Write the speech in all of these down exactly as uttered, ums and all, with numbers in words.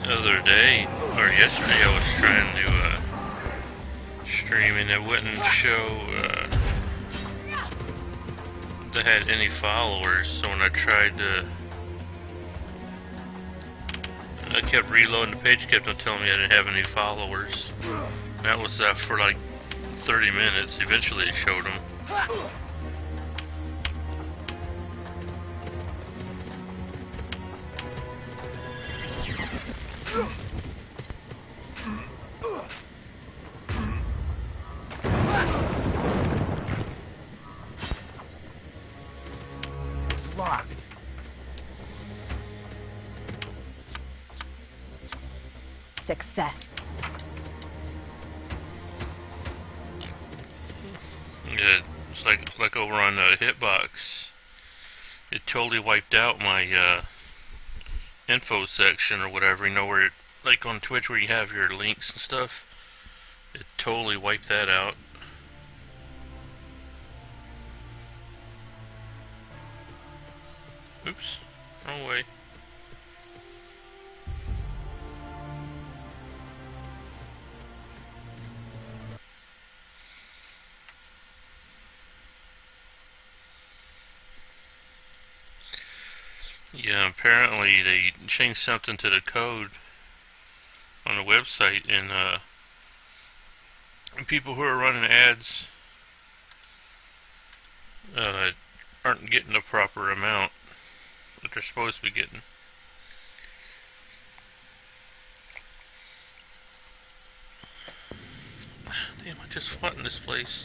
other day, or yesterday, I was trying to uh, stream and it wouldn't show uh, that had any followers, so when I tried to, I kept reloading the page, kept on telling me I didn't have any followers. And that was uh, for like thirty minutes. Eventually it showed them. Locked. Success. Yeah, it's like like over on the Hitbox. It totally wiped out my uh, info section or whatever. You know where, it, like on Twitch, where you have your links and stuff. It totally wiped that out. Oops, wrong way. Yeah, apparently they changed something to the code on the website, and uh, people who are running ads uh, aren't getting the proper amount that they're supposed to be getting. Damn, I just fought in this place.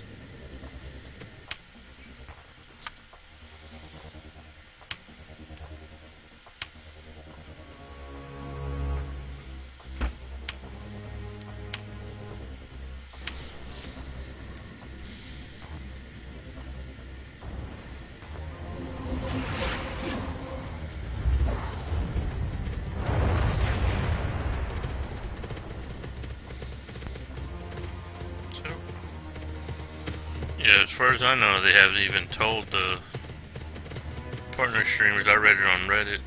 Yeah, as far as I know, they haven't even told the partner streamers. I read it on Reddit.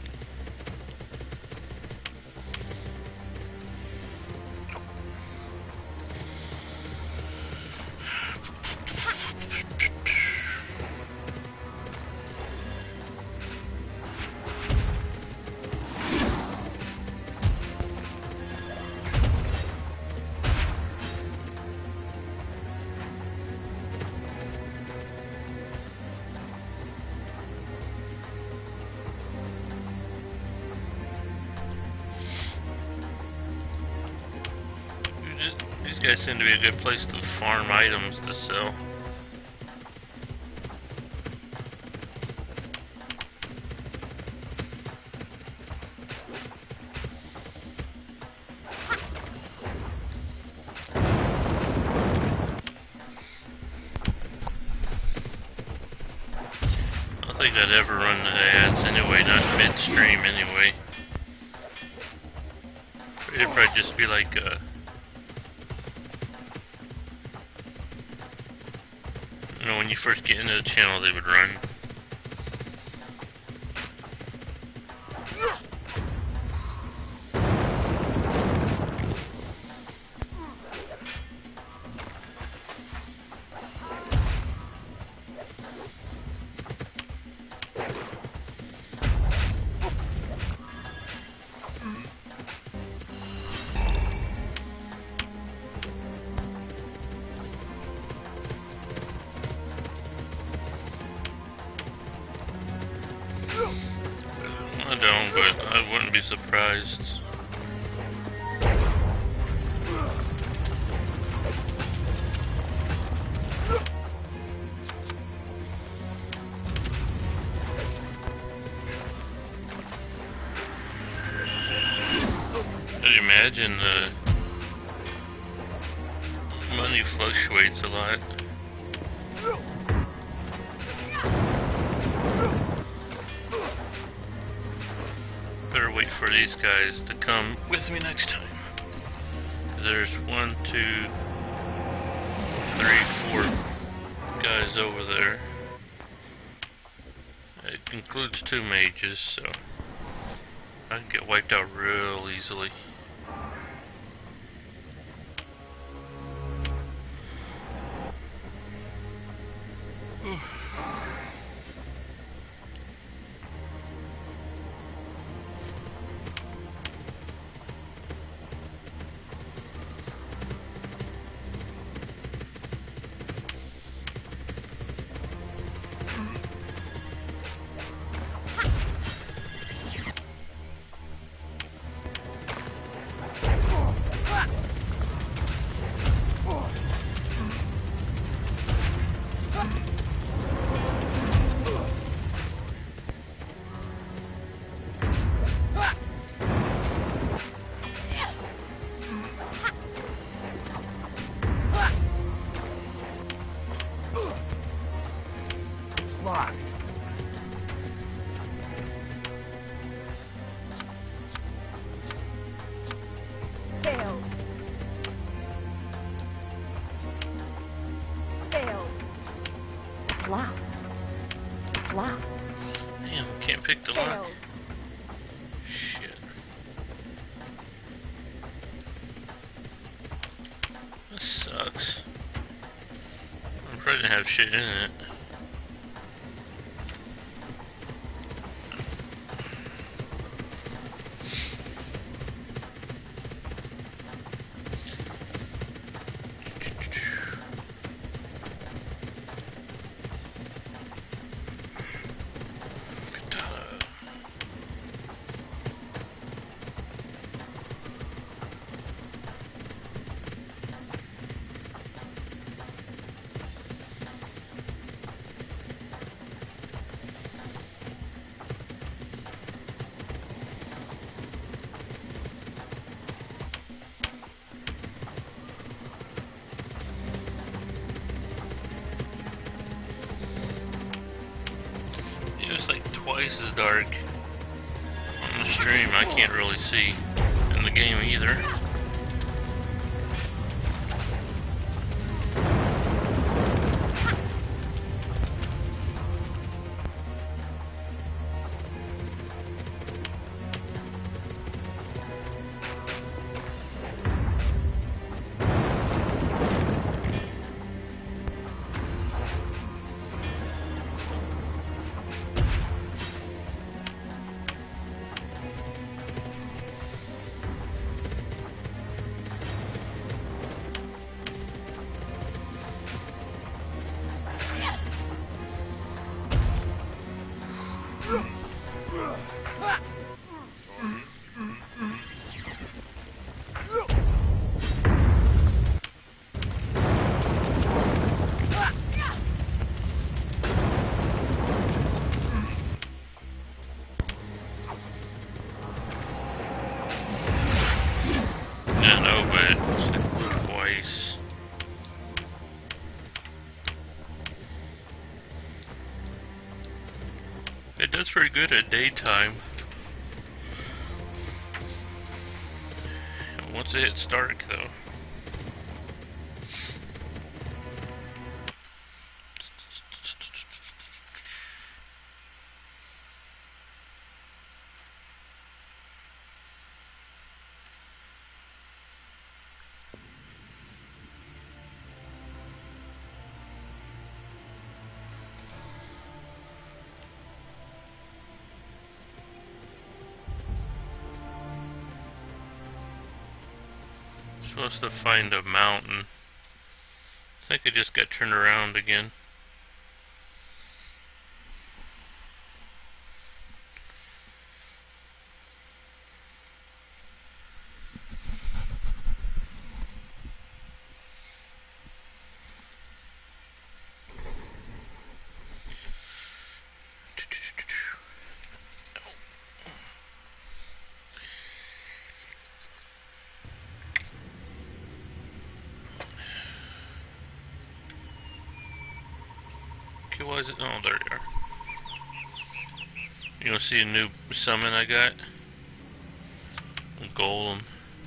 These guys seem to be a good place to farm items to sell. I don't think I'd ever run the ads anyway, not midstream anyway. It'd probably just be like uh you know, when you first get into the channel, they would run. I don't, but I wouldn't be surprised. I'd imagine the money fluctuates a lot. Better wait for these guys to come with me next time. There's one, two, three, four guys over there. It includes two mages, so I can get wiped out real easily. Locked. Failed. Failed. Locked. Locked. Damn, can't pick the lock. Failed. Shit. This sucks. I'm probably gonna have shit in it. It's like twice as dark on the stream. I can't really see in the game either. Yeah, no, but it's like twice. It does pretty good at daytime. Once it hits dark, though. Supposed to find a mountain. I think I just got turned around again. Okay, what is it? Oh, there you are. You wanna see a new summon I got? A golem.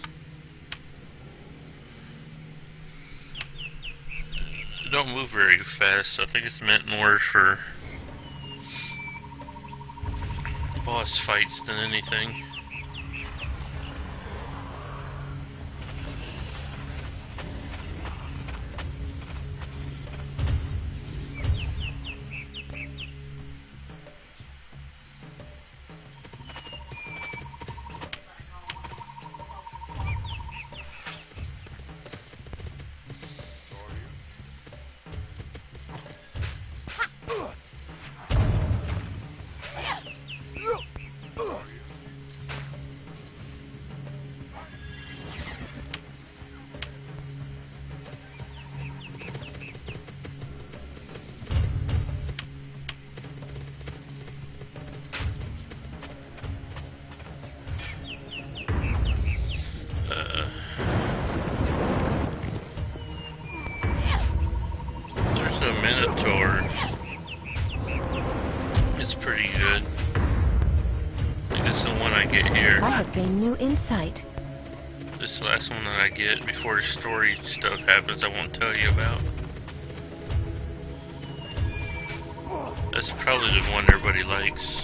It don't move very fast, so I think it's meant more for boss fights than anything. is the one I get here. I have gained new insight. This last one that I get before the story stuff happens, I won't tell you about. That's probably the one everybody likes.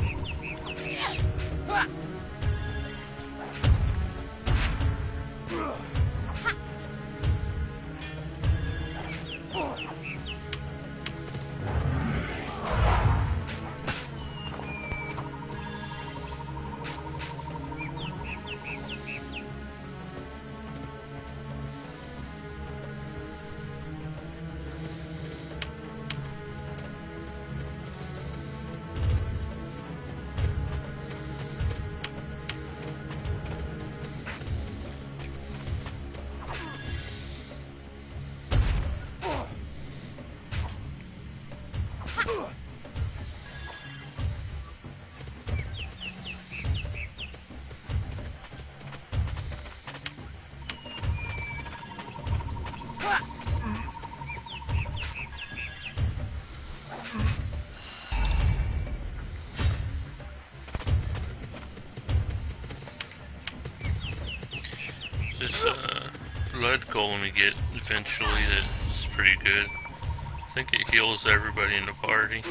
This uh, blood golem we get eventually, that's pretty good. I think it heals everybody in the party.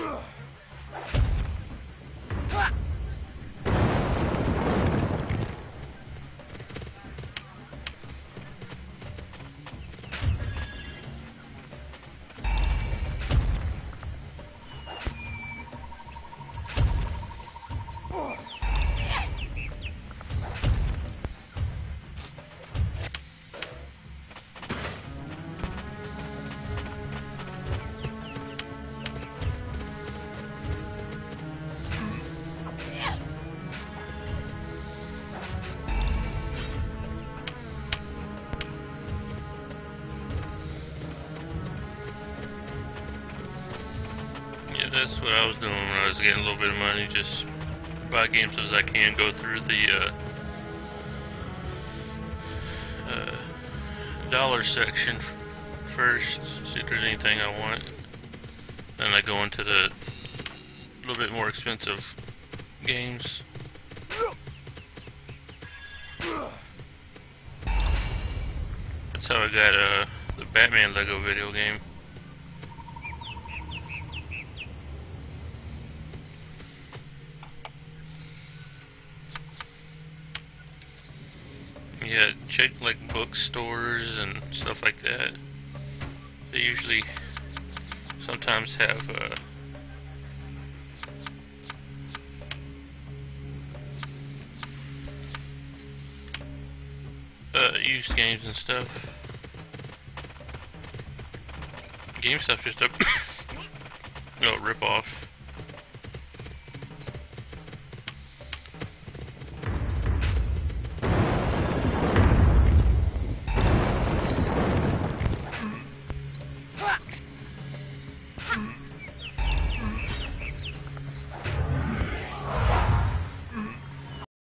That's what I was doing when I was getting a little bit of money, just buy games as I can, go through the uh, uh, dollar section first, see if there's anything I want. Then I go into the little bit more expensive games. That's how I got uh, the Batman Lego video game. Yeah, check like bookstores and stuff like that. They usually sometimes have uh, uh, used games and stuff. GameStop's just a no rip off.